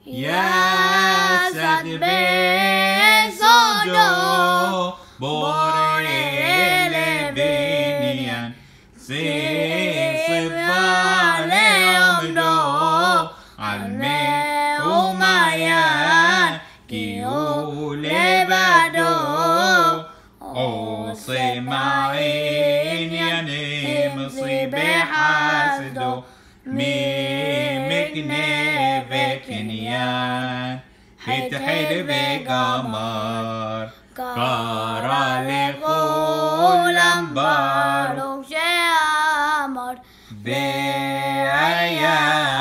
Yasad besodo borele binian sifale omdo alme umayan kiule bado o semain yanim sibehasdo مكني كنيان حتحد بقمر قارا لقولم بارو شامر بأيا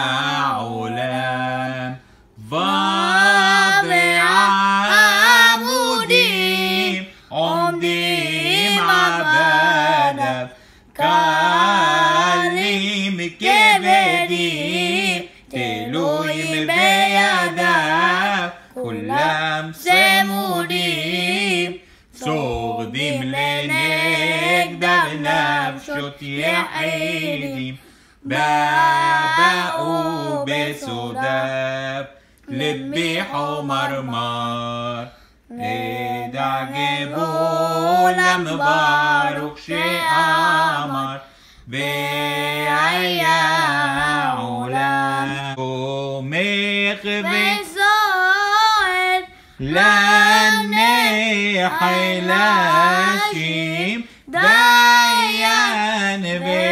علام ضابع عموديم عمديم عبادة كاليم كبديم تلويم بيدك كلام سموديم صغديم لنقدر نفشت يحيديم بابا بسوداب لبي حمرمار ادعجبوا لم بارك شامر بأيا علام وميق بزايد لاني حيلاشيم دايان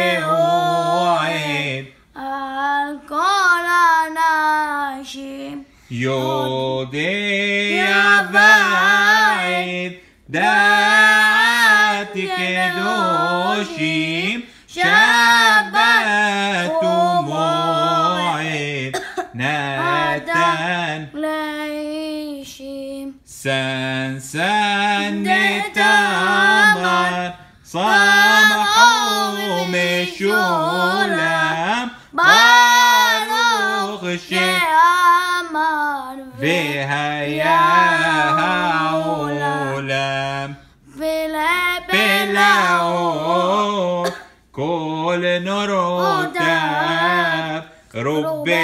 بوعيد القول ناشيم يودي بعيد دعاتك دوشيم شبات موعد ناتان ليشيم سنسان تامر صامحوا مشولم باروخ شامر بها يا علام بلاو كل نروتاب ربي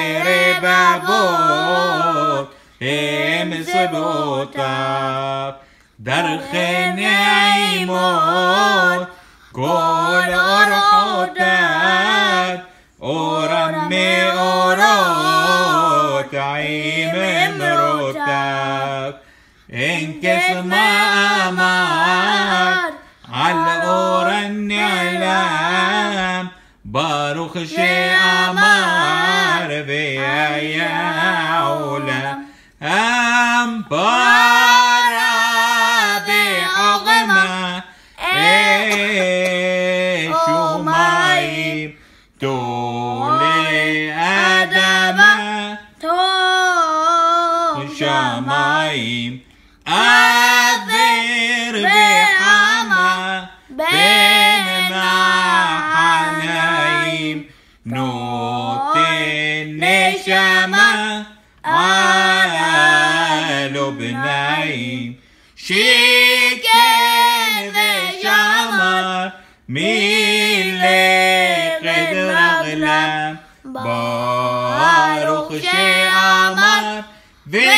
ربابوت هم صبوتاب درخن عيموت كل أرحوتاب أورمي أوروت عيم مروتاب انكس ما أمار على أورن علام باروخ شي أمار بيا علام أم بارا بحغمة شو مايم تولي أدمة شمايم أذر بحما بيننا حنايم نوت النشمة على بنايم شيكين ذي شمر ميلي قدر أغلام باروخ شي أمر ذي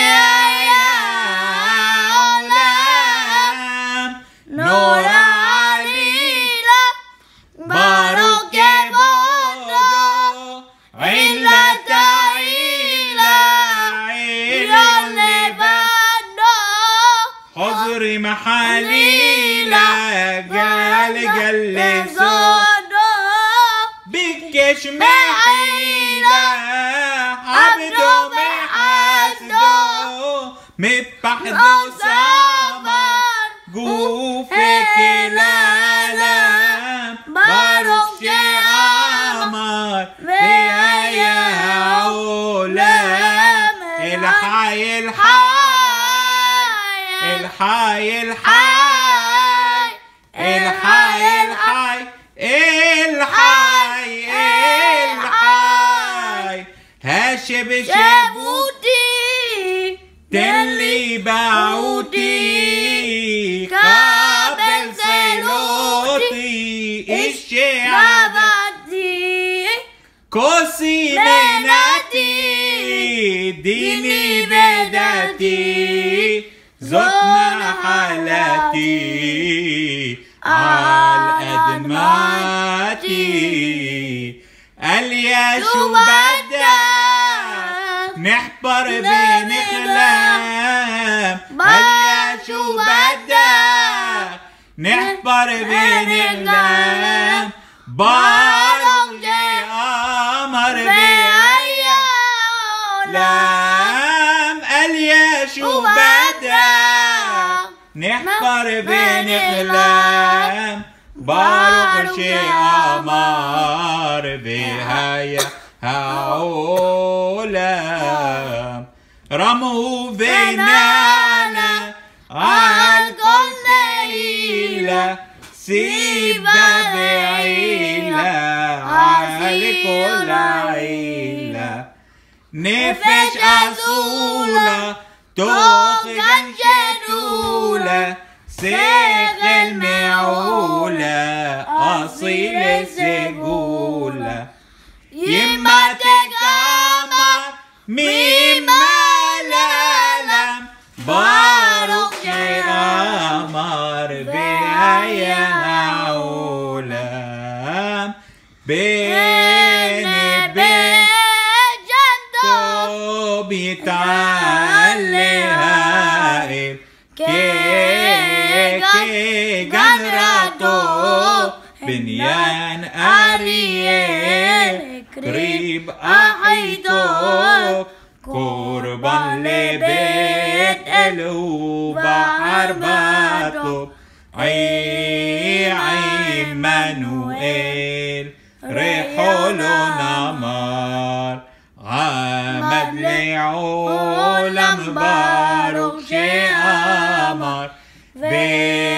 علام نور عليلا باروك بودو علة عيلا عيلا بادو حضري محاليلا قال زودو بكش معيلا عبدو بحسدو مبحدو سافر قوفك العالم باروك شي أمر بأيا علام الحي الحي الحي الحي الحي الحي الحي الحي هاشب شبوتي تلي بعوتي قابل سلوتي الشعب كوسي مناتي دي عيني بداتي زدنا حالاتي عالأدماتي قال يا شو بدك نحبر بنخلام قال يا شو بدك نحبر بنخلام بارك جاي قمر بأيام قال يا شو بدك نحبر بنخلام بارك شي قمر بهيا هعولام رموا بيننا عالكل ليلة سيبها بعيلة عالكل عيلة نفش أصولة توخن جنولة سيخ المعولة أصيل سجولة يما تقامر مما لالم بارك شي قمر بأيا عولم بين جندو بيتعلي هائل كي جنراتو بنيان أريل قريب أحيطو قربان لبيت إلو بحر باتو عمانوئيل ريحولو نمار عمد لعولم بارك شي قمر